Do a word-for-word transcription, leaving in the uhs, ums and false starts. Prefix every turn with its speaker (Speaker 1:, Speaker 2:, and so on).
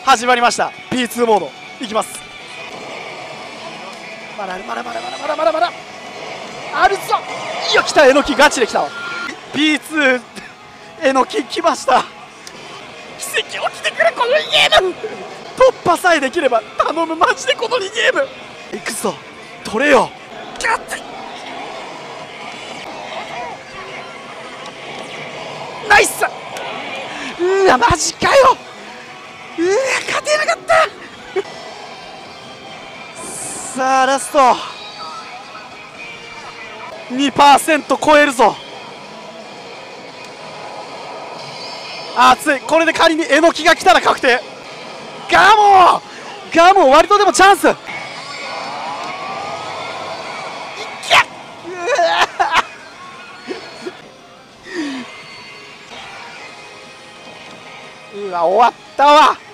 Speaker 1: 始まりました。 ピーツー モードいきます。まだまだまだまだまだまだまだあるぞ。いや来た、えのきガチで来たわ。 ピーツー えのき来ました。奇跡起きてくれこのゲーム。突破さえできれば頼む、マジでこのゲームいくぞ。取れよ。ガッツイナイス。うわマジかよ。うわ勝てなかった。さあラスト にパーセント 超えるぞ。熱い。これで仮にえのきが来たら確定。ガモガモ割とでもチャンス。いけうわうわ終わったわ。